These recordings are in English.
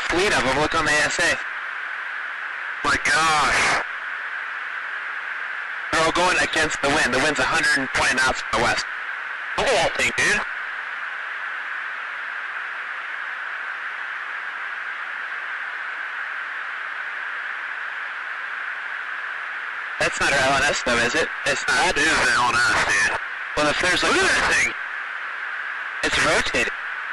fleet of them. Look on the ASA. My gosh. They're all going against the wind. The wind's 120 knots from the west. Look at that thing, dude. That's not our LNS though, is it? It's not. That is the LNS, dude. Well, if there's like... Look at that thing. It's rotating.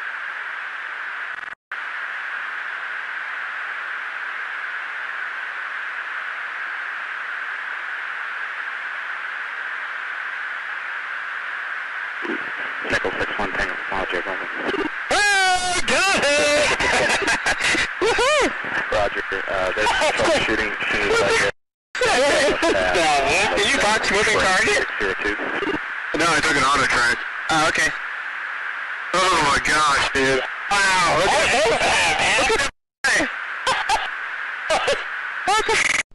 Echo 6-1 Tango Roger, over. Oh, got it! Woohoo! Roger, there's troubleshooting as soon as I get... Did you box moving target? 02. No, I took an auto track. Oh, okay. Oh my gosh, dude. Wow, look at that, man. Look at that.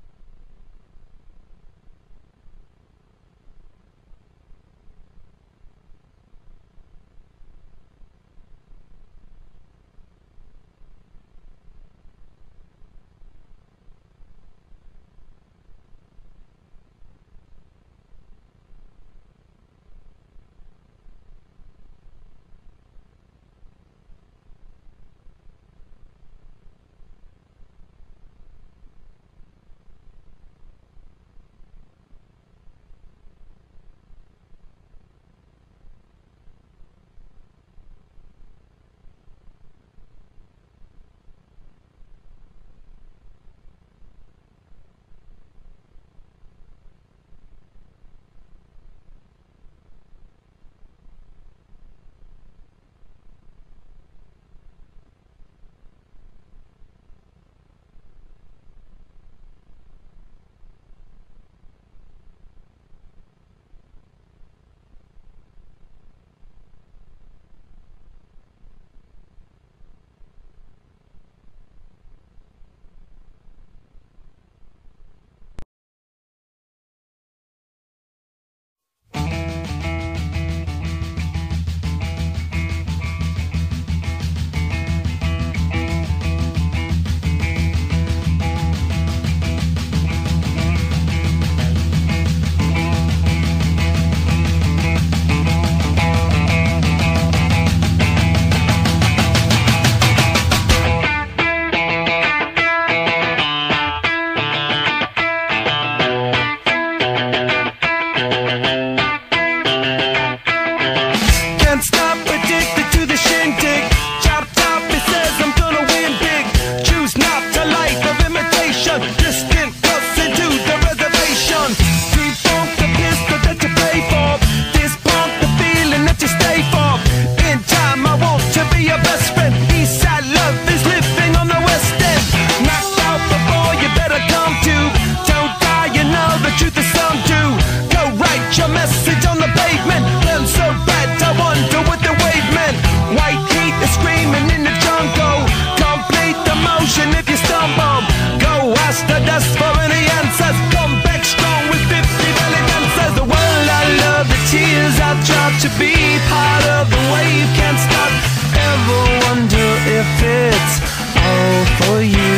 to be part of the wave. Can't stop, ever wonder if it's all for you.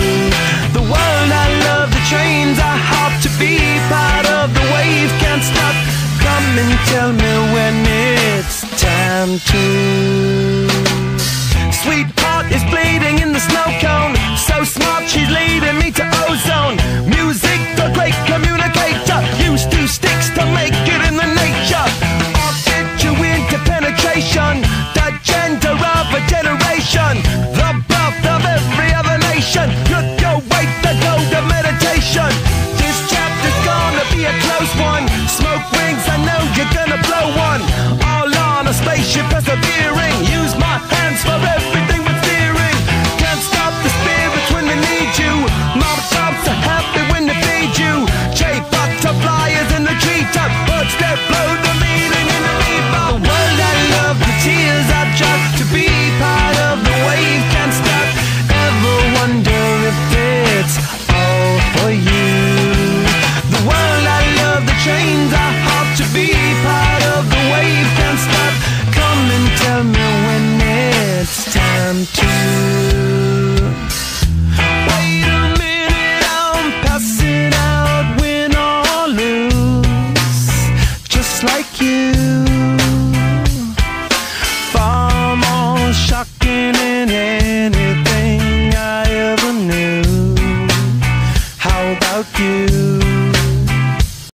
The world I love, the trains I hop to be part of the wave. Can't stop, come and tell me when it's time to. Sweetheart is bleeding in the snow cone, so smart she's leading me to ozone.